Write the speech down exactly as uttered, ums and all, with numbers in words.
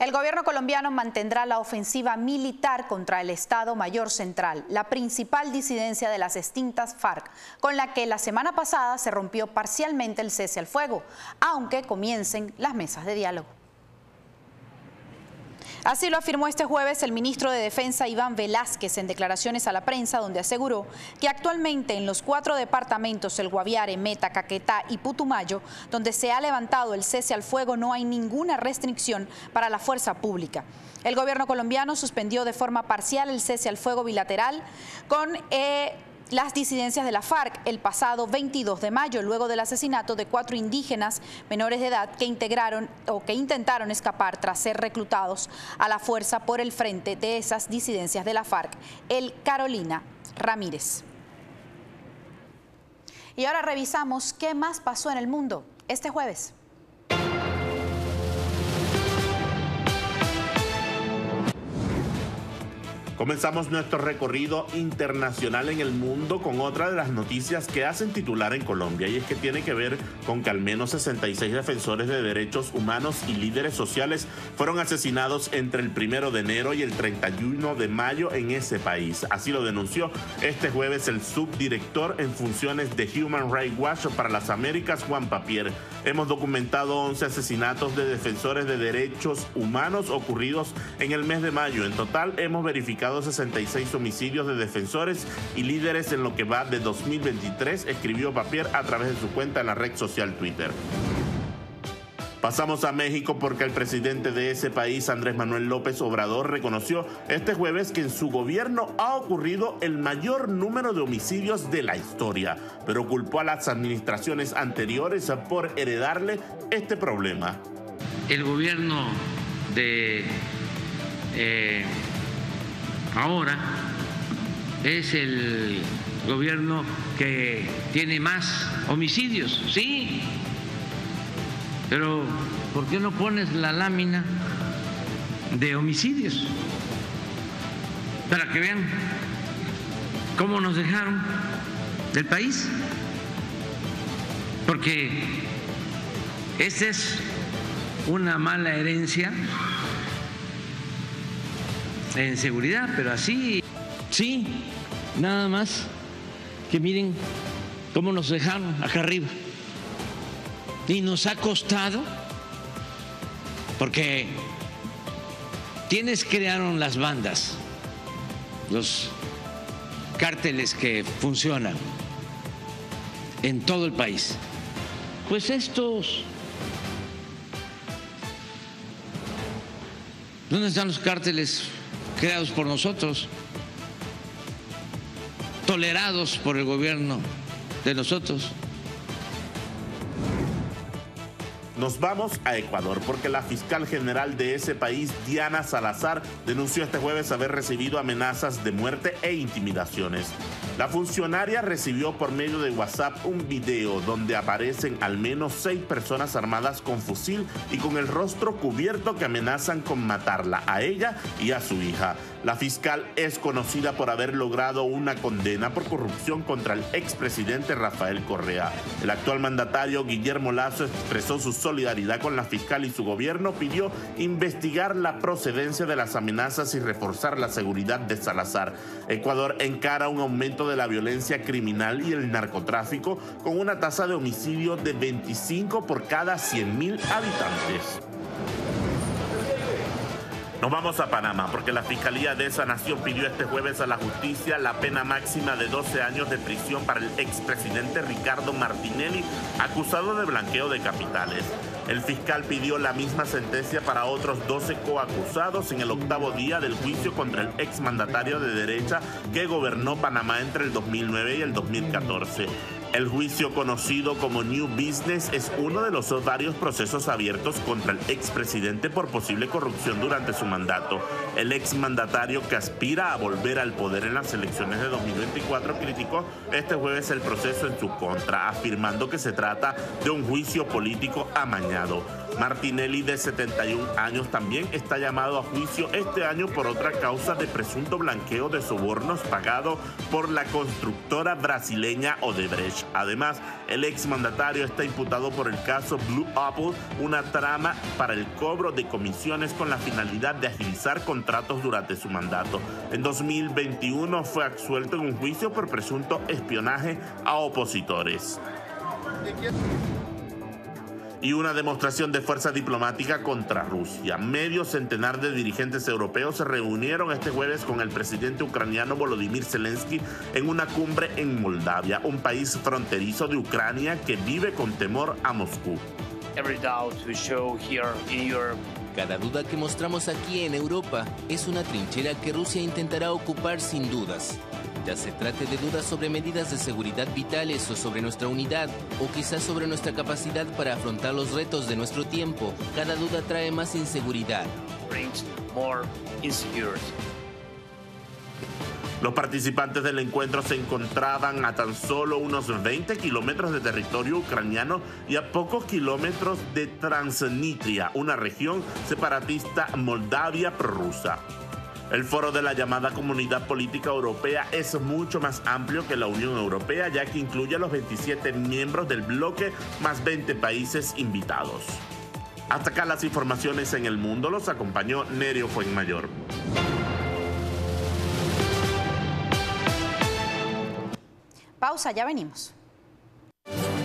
El gobierno colombiano mantendrá la ofensiva militar contra el Estado Mayor Central, la principal disidencia de las extintas FARC, con la que la semana pasada se rompió parcialmente el cese al fuego, aunque comiencen las mesas de diálogo. Así lo afirmó este jueves el ministro de Defensa Iván Velásquez en declaraciones a la prensa, donde aseguró que actualmente en los cuatro departamentos, el Guaviare, Meta, Caquetá y Putumayo, donde se ha levantado el cese al fuego, no hay ninguna restricción para la fuerza pública. El gobierno colombiano suspendió de forma parcial el cese al fuego bilateral con eh, las disidencias de la FARC el pasado veintidós de mayo, luego del asesinato de cuatro indígenas menores de edad que integraron o que intentaron escapar tras ser reclutados a la fuerza por el frente de esas disidencias de la FARC, el Carolina Ramírez. Y ahora revisamos qué más pasó en el mundo este jueves. Comenzamos nuestro recorrido internacional en el mundo con otra de las noticias que hacen titular en Colombia, y es que tiene que ver con que al menos sesenta y seis defensores de derechos humanos y líderes sociales fueron asesinados entre el primero de enero y el treinta y uno de mayo en ese país. Así lo denunció este jueves el subdirector en funciones de Human Rights Watch para las Américas, Juan Papier. Hemos documentado once asesinatos de defensores de derechos humanos ocurridos en el mes de mayo. En total hemos verificado sesenta y seis homicidios de defensores y líderes en lo que va de dos mil veintitrés, escribió Papier a través de su cuenta en la red social Twitter. Pasamos a México porque el presidente de ese país, Andrés Manuel López Obrador, reconoció este jueves que en su gobierno ha ocurrido el mayor número de homicidios de la historia, pero culpó a las administraciones anteriores por heredarle este problema. El gobierno de eh, ahora es el gobierno que tiene más homicidios, sí. Pero, ¿por qué no pones la lámina de homicidios? Para que vean cómo nos dejaron del país. Porque esta es una mala herencia en seguridad, pero así, sí, nada más que miren cómo nos dejaron acá arriba. Y nos ha costado, porque ¿quiénes crearon las bandas? Los cárteles que funcionan en todo el país. Pues estos. ¿Dónde están los cárteles creados por nosotros? Tolerados por el gobierno de nosotros. Nos vamos a Ecuador porque la fiscal general de ese país, Diana Salazar, denunció este jueves haber recibido amenazas de muerte e intimidaciones. La funcionaria recibió por medio de WhatsApp un video donde aparecen al menos seis personas armadas con fusil y con el rostro cubierto que amenazan con matarla a ella y a su hija. La fiscal es conocida por haber logrado una condena por corrupción contra el expresidente Rafael Correa. El actual mandatario Guillermo Lasso expresó su solidaridad con la fiscal y su gobierno pidió investigar la procedencia de las amenazas y reforzar la seguridad de Salazar. Ecuador encara un aumento de la violencia criminal y el narcotráfico con una tasa de homicidio de veinticinco por cada cien mil habitantes. Nos vamos a Panamá porque la Fiscalía de esa nación pidió este jueves a la justicia la pena máxima de doce años de prisión para el expresidente Ricardo Martinelli, acusado de blanqueo de capitales. El fiscal pidió la misma sentencia para otros doce coacusados en el octavo día del juicio contra el exmandatario de derecha que gobernó Panamá entre el dos mil nueve y el dos mil catorce. El juicio conocido como New Business es uno de los varios procesos abiertos contra el expresidente por posible corrupción durante su mandato. El exmandatario que aspira a volver al poder en las elecciones de dos mil veinticuatro criticó este jueves el proceso en su contra, afirmando que se trata de un juicio político amañado. Martinelli, de setenta y un años, también está llamado a juicio este año por otra causa de presunto blanqueo de sobornos pagado por la constructora brasileña Odebrecht. Además, el exmandatario está imputado por el caso Blue Apple, una trama para el cobro de comisiones con la finalidad de agilizar contratos durante su mandato. En dos mil veintiuno fue absuelto en un juicio por presunto espionaje a opositores. Y una demostración de fuerza diplomática contra Rusia. Medio centenar de dirigentes europeos se reunieron este jueves con el presidente ucraniano Volodymyr Zelensky en una cumbre en Moldavia, un país fronterizo de Ucrania que vive con temor a Moscú. Cada duda que mostramos aquí en Europa es una trinchera que Rusia intentará ocupar sin dudas. Ya se trate de dudas sobre medidas de seguridad vitales o sobre nuestra unidad, o quizás sobre nuestra capacidad para afrontar los retos de nuestro tiempo, cada duda trae más inseguridad. Los participantes del encuentro se encontraban a tan solo unos veinte kilómetros de territorio ucraniano y a pocos kilómetros de Transnistria, una región separatista Moldavia prorrusa. El foro de la llamada Comunidad Política Europea es mucho más amplio que la Unión Europea, ya que incluye a los veintisiete miembros del bloque más veinte países invitados. Hasta acá las informaciones en el mundo. Los acompañó Nerio Fuenmayor. Pausa, ya venimos.